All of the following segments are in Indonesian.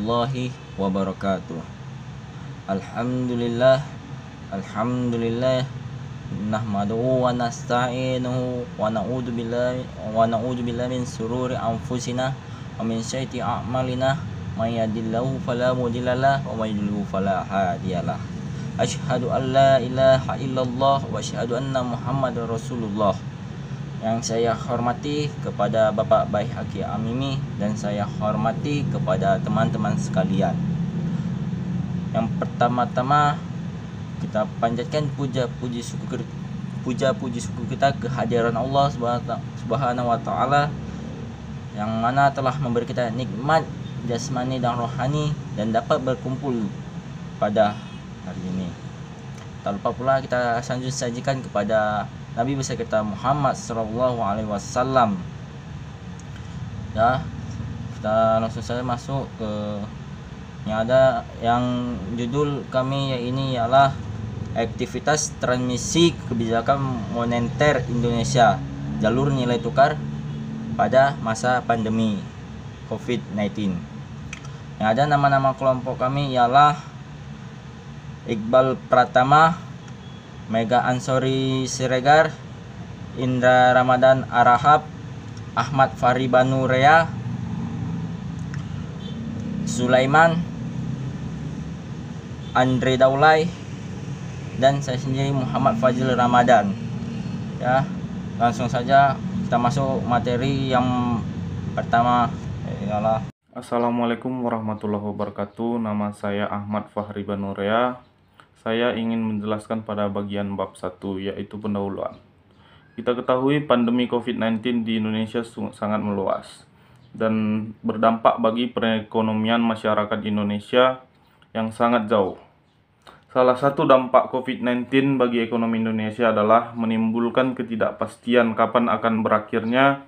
warahmatullahi wabarakatuh. Alhamdulillah, alhamdulillah, nahmaduhu wa nasta'inuhu wa na'udzu billahi min sururi anfusina wa min sayyiati a'malina. May yahdihillahu fala mudhillalah wa may yudlil fala hadiyalah. Asyhadu an la ilaha illallah wa asyhadu anna Muhammadar Rasulullah. Yang saya hormati kepada Bapak Bayi Haki Amimi dan saya hormati kepada teman-teman sekalian. Yang pertama-tama kita panjatkan puji syukur kita kehadiran Allah Subhanahu wa taala yang mana telah memberi kita nikmat jasmani dan rohani dan dapat berkumpul pada hari ini. Tak lupa pula kita sajikan kepada Nabi besar kita Muhammad sallallahu alaihi wasallam. Ya, kita langsung saja masuk ke yang judul kami ini ialah aktivitas transmisi kebijakan moneter Indonesia, jalur nilai tukar pada masa pandemi COVID-19. Yang ada nama-nama kelompok kami ialah Iqbal Pratama, Mega Ansori Siregar, Indra Ramadan Arahab, Ahmad Fahri Banurea, Sulaiman, Andre Daulay, dan saya sendiri Muhammad Fazil Ramadan. Ya, langsung saja kita masuk materi yang pertama ialah. Assalamualaikum warahmatullahi wabarakatuh. Nama saya Ahmad Fahri Banurea. Saya ingin menjelaskan pada bagian bab 1, yaitu pendahuluan. Kita ketahui pandemi COVID-19 di Indonesia sangat meluas dan berdampak bagi perekonomian masyarakat Indonesia yang sangat jauh. Salah satu dampak COVID-19 bagi ekonomi Indonesia adalah menimbulkan ketidakpastian kapan akan berakhirnya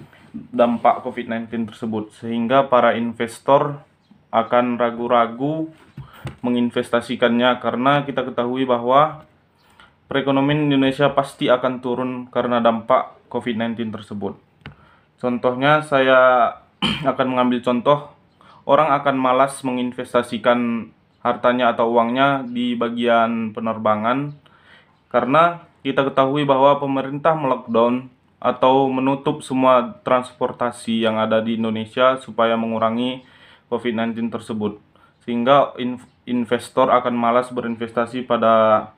dampak COVID-19 tersebut, sehingga para investor akan ragu-ragu menginvestasikannya karena kita ketahui bahwa perekonomian Indonesia pasti akan turun karena dampak COVID-19 tersebut. Contohnya saya akan mengambil contoh, orang akan malas menginvestasikan hartanya atau uangnya di bagian penerbangan karena kita ketahui bahwa pemerintah melockdown atau menutup semua transportasi yang ada di Indonesia supaya mengurangi COVID-19 tersebut, sehingga investor akan malas berinvestasi pada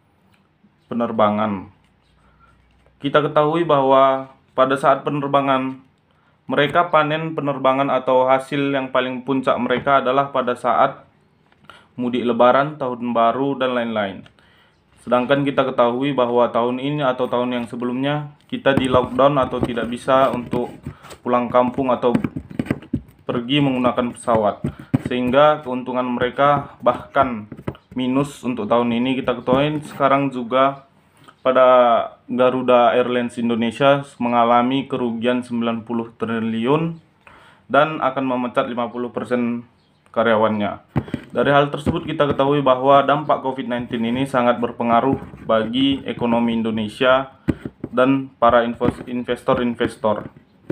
penerbangan. Kita ketahui bahwa pada saat penerbangan, mereka panen penerbangan atau hasil yang paling puncak mereka adalah pada saat mudik lebaran, tahun baru, dan lain-lain. Sedangkan kita ketahui bahwa tahun ini atau tahun yang sebelumnya kita di lockdown atau tidak bisa untuk pulang kampung atau pergi menggunakan pesawat, sehingga keuntungan mereka bahkan minus untuk tahun ini. Kita ketahui sekarang juga pada Garuda Airlines Indonesia mengalami kerugian 90 triliun dan akan memecat 50% karyawannya. Dari hal tersebut kita ketahui bahwa dampak COVID-19 ini sangat berpengaruh bagi ekonomi Indonesia dan para investor-investor.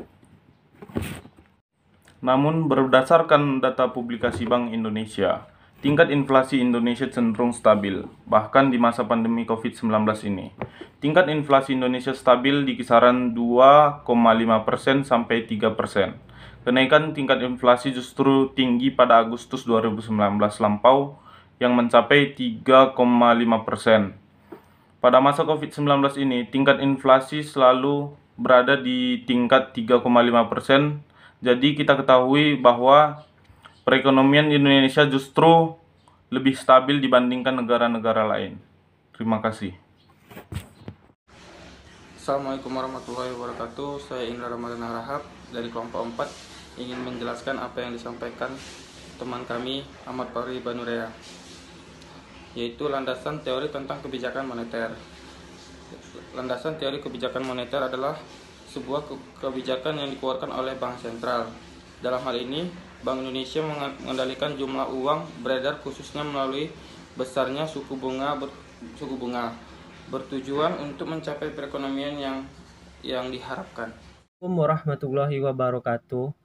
Namun berdasarkan data publikasi Bank Indonesia, tingkat inflasi Indonesia cenderung stabil, bahkan di masa pandemi COVID-19 ini. Tingkat inflasi Indonesia stabil di kisaran 2,5% sampai 3%. Kenaikan tingkat inflasi justru tinggi pada Agustus 2019 lampau yang mencapai 3,5%. Pada masa COVID-19 ini, tingkat inflasi selalu berada di tingkat 3,5%. Jadi kita ketahui bahwa perekonomian Indonesia justru lebih stabil dibandingkan negara-negara lain. Terima kasih. Assalamualaikum warahmatullahi wabarakatuh. Saya Indra Ramadan Harahap dari kelompok 4 ingin menjelaskan apa yang disampaikan teman kami Ahmad Fahri Banurea, yaitu landasan teori tentang kebijakan moneter. Landasan teori kebijakan moneter adalah sebuah kebijakan yang dikeluarkan oleh Bank Sentral. Dalam hal ini, Bank Indonesia mengendalikan jumlah uang beredar khususnya melalui besarnya suku bunga bertujuan untuk mencapai perekonomian yang diharapkan. Assalamualaikum warahmatullahi wabarakatuh.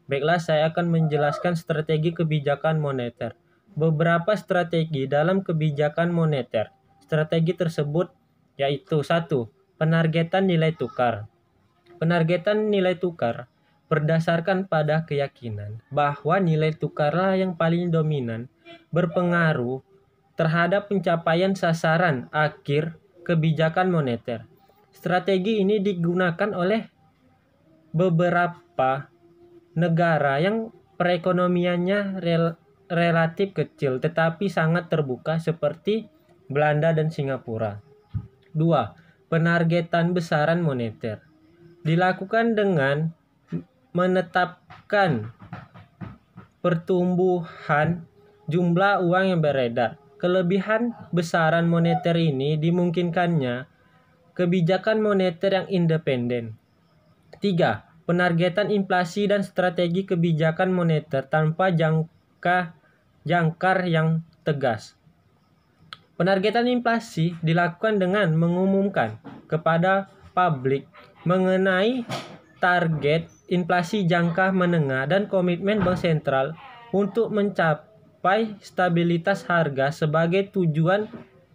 Baiklah, saya akan menjelaskan strategi kebijakan moneter. Beberapa strategi dalam kebijakan moneter. Strategi tersebut yaitu 1. Penargetan nilai tukar. Penargetan nilai tukar berdasarkan pada keyakinan bahwa nilai tukarlah yang paling dominan berpengaruh terhadap pencapaian sasaran akhir kebijakan moneter. Strategi ini digunakan oleh beberapa negara yang perekonomiannya relatif kecil tetapi sangat terbuka seperti Belanda dan Singapura. 2. Penargetan besaran moneter dilakukan dengan menetapkan pertumbuhan jumlah uang yang beredar. Kelebihan besaran moneter ini dimungkinkannya kebijakan moneter yang independen. 3. Penargetan inflasi dan strategi kebijakan moneter tanpa jangkar yang tegas. Penargetan inflasi dilakukan dengan mengumumkan kepada publik mengenai target inflasi jangka menengah dan komitmen Bank Sentral untuk mencapai stabilitas harga sebagai tujuan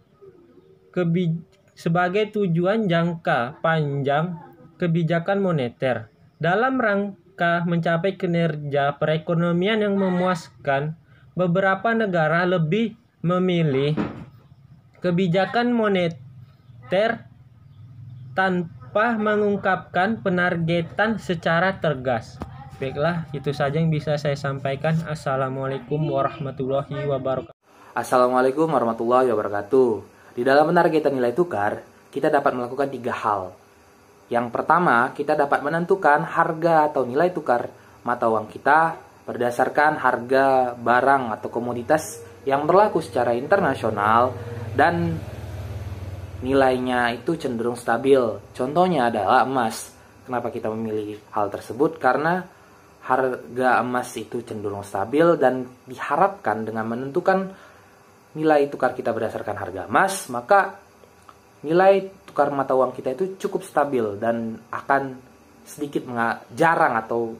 jangka panjang kebijakan moneter. Dalam rangka mencapai kinerja perekonomian yang memuaskan, beberapa negara lebih memilih kebijakan moneter tanpa mengungkapkan penargetan secara tegas. Baiklah, itu saja yang bisa saya sampaikan. Assalamualaikum warahmatullahi wabarakatuh. Assalamualaikum warahmatullahi wabarakatuh. Di dalam penargetan nilai tukar, kita dapat melakukan 3 hal. Yang pertama, kita dapat menentukan harga atau nilai tukar mata uang kita berdasarkan harga barang atau komoditas yang berlaku secara internasional dan nilainya itu cenderung stabil. Contohnya adalah emas. Kenapa kita memilih hal tersebut? Karena harga emas itu cenderung stabil dan diharapkan dengan menentukan nilai tukar kita berdasarkan harga emas, maka nilai tukar mata uang kita itu cukup stabil dan akan sedikit jarang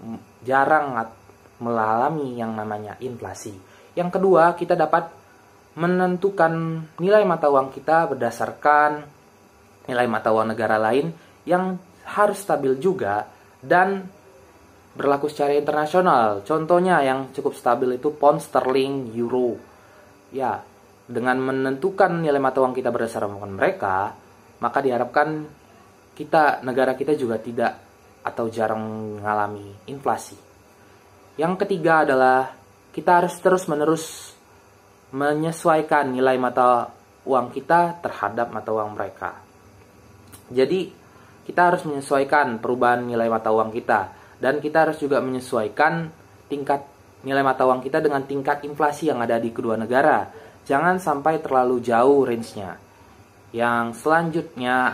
mengalami yang namanya inflasi. Yang kedua, kita dapat menentukan nilai mata uang kita berdasarkan nilai mata uang negara lain yang harus stabil juga dan berlaku secara internasional. Contohnya yang cukup stabil itu pound sterling, euro. Ya, dengan menentukan nilai mata uang kita berdasarkan mereka, maka diharapkan negara kita juga tidak atau jarang mengalami inflasi. Yang ketiga adalah kita harus terus-menerus menyesuaikan nilai mata uang kita terhadap mata uang mereka. Jadi, kita harus menyesuaikan perubahan nilai mata uang kita dan kita harus juga menyesuaikan tingkat nilai mata uang kita dengan tingkat inflasi yang ada di kedua negara. Jangan sampai terlalu jauh range-nya. Yang selanjutnya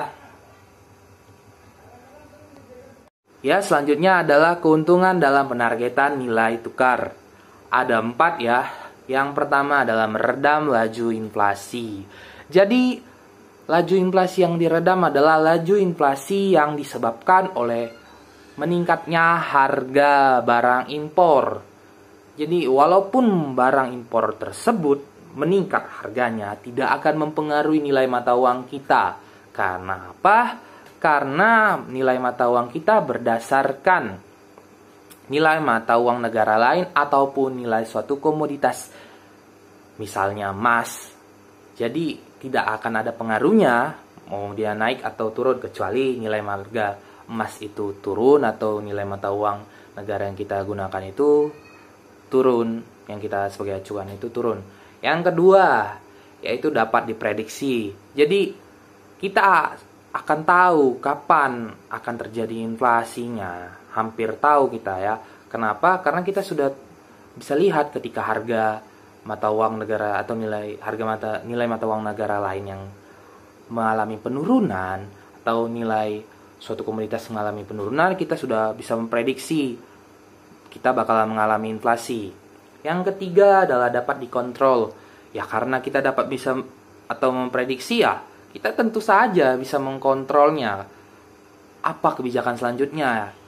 adalah keuntungan dalam penargetan nilai tukar. Ada 4 ya. Yang pertama adalah meredam laju inflasi. Jadi, laju inflasi yang diredam adalah laju inflasi yang disebabkan oleh meningkatnya harga barang impor. Jadi, walaupun barang impor tersebut meningkat harganya, tidak akan mempengaruhi nilai mata uang kita. Karena apa? Karena nilai mata uang kita berdasarkan nilai mata uang negara lain ataupun nilai suatu komoditas, misalnya emas. Jadi tidak akan ada pengaruhnya mau dia naik atau turun, kecuali nilai harga emas itu turun atau nilai mata uang negara yang kita gunakan itu turun, yang kita sebagai acuan itu turun. Yang kedua, yaitu dapat diprediksi. Jadi kita akan tahu kapan akan terjadi inflasinya. Hampir tahu kita ya. Kenapa? Karena kita sudah bisa lihat ketika harga mata uang negara atau nilai mata uang negara lain yang mengalami penurunan atau nilai suatu komoditas mengalami penurunan, kita sudah bisa memprediksi kita bakalan mengalami inflasi. Yang ketiga adalah dapat dikontrol. Ya, karena kita dapat bisa atau memprediksi, ya kita tentu saja bisa mengkontrolnya. Apa kebijakan selanjutnya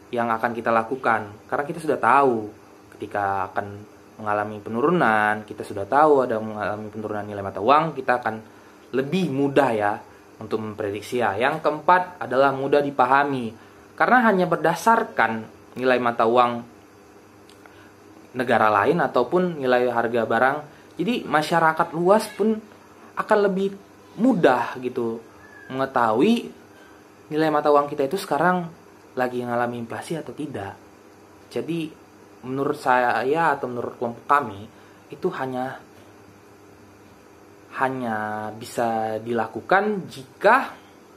yang akan kita lakukan. Karena kita sudah tahu ketika akan mengalami penurunan, kita sudah tahu ada mengalami penurunan nilai mata uang, kita akan lebih mudah ya untuk memprediksi ya. Yang keempat adalah mudah dipahami. Karena hanya berdasarkan nilai mata uang negara lain ataupun nilai harga barang, jadi masyarakat luas pun akan lebih mudah gitu mengetahui nilai mata uang kita itu sekarang lagi mengalami inflasi atau tidak. Jadi menurut saya atau menurut kelompok kami itu hanya bisa dilakukan jika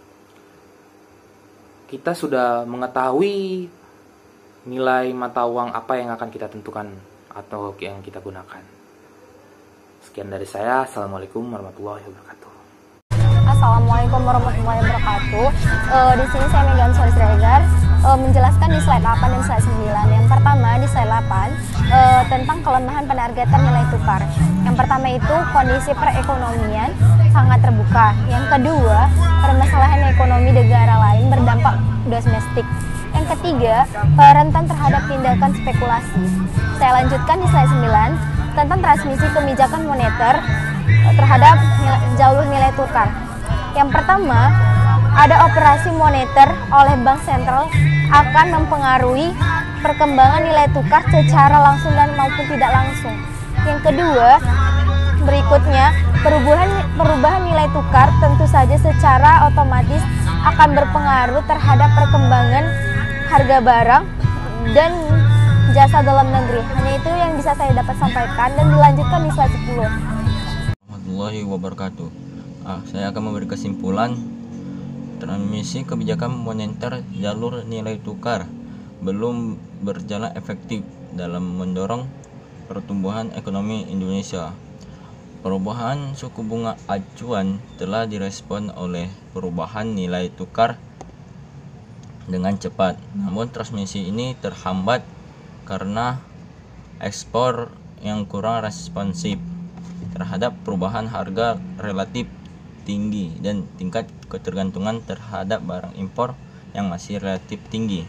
kita sudah mengetahui nilai mata uang apa yang akan kita tentukan atau yang kita gunakan. Sekian dari saya. Assalamualaikum warahmatullahi wabarakatuh. Assalamualaikum warahmatullahi wabarakatuh. Di sini saya Megan Solisregar menjelaskan di slide 8 dan slide 9. Yang pertama di slide 8 tentang kelemahan penargetan nilai tukar. Yang pertama itu kondisi perekonomian sangat terbuka. Yang kedua, permasalahan ekonomi negara lain berdampak domestik. Yang ketiga, rentan terhadap tindakan spekulasi. Saya lanjutkan di slide 9 tentang transmisi kebijakan moneter terhadap jalur nilai tukar. Yang pertama, ada operasi moneter oleh bank sentral akan mempengaruhi perkembangan nilai tukar secara langsung dan maupun tidak langsung. Yang kedua, berikutnya, perubahan nilai tukar tentu saja secara otomatis akan berpengaruh terhadap perkembangan harga barang dan jasa dalam negeri. Hanya itu yang bisa saya dapat sampaikan dan dilanjutkan di slide 10. Warahmatullahi wabarakatuh. Saya akan memberi kesimpulan. Transmisi kebijakan moneter jalur nilai tukar belum berjalan efektif dalam mendorong pertumbuhan ekonomi Indonesia. Perubahan suku bunga acuan telah direspon oleh perubahan nilai tukar dengan cepat. Namun transmisi ini terhambat karena ekspor yang kurang responsif terhadap perubahan harga relatif tinggi dan tingkat ketergantungan terhadap barang impor yang masih relatif tinggi.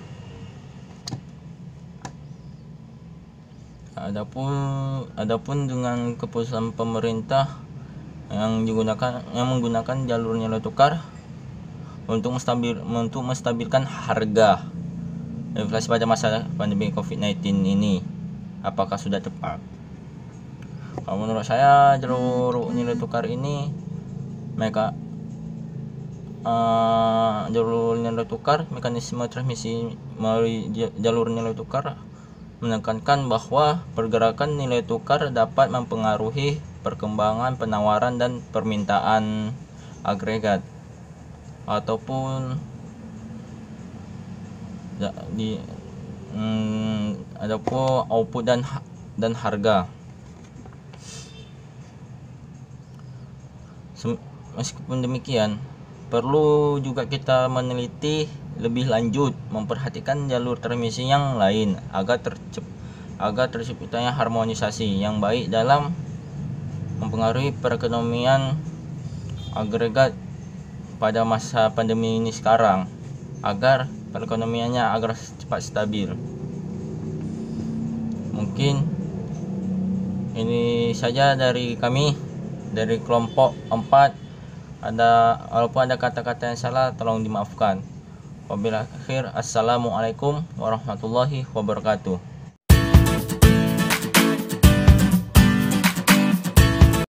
Adapun dengan keputusan pemerintah yang menggunakan jalur nilai tukar untuk menstabilkan harga inflasi pada masa pandemi COVID-19 ini, apakah sudah tepat? Kalau menurut saya jalur nilai tukar ini jalur nilai tukar, mekanisme transmisi melalui jalur nilai tukar menekankan bahwa pergerakan nilai tukar dapat mempengaruhi perkembangan penawaran dan permintaan agregat ataupun output dan harga. Meskipun demikian, perlu juga kita meneliti lebih lanjut, memperhatikan jalur transmisi yang lain agar terciptanya harmonisasi yang baik dalam mempengaruhi perekonomian agregat pada masa pandemi ini sekarang, agar perekonomiannya agar cepat stabil. Mungkin ini saja dari kami, dari kelompok 4. Walaupun ada kata-kata yang salah, tolong dimaafkan. Wabillahi khair. Assalamualaikum warahmatullahi wabarakatuh.